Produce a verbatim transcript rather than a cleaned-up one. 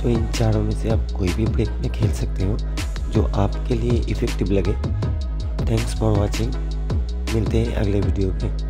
तो इन चारों में से आप कोई भी ब्रेक में खेल सकते हो जो आपके लिए इफ़ेक्टिव लगे। Thanks for watching. मिलते हैं अगले वीडियो पे।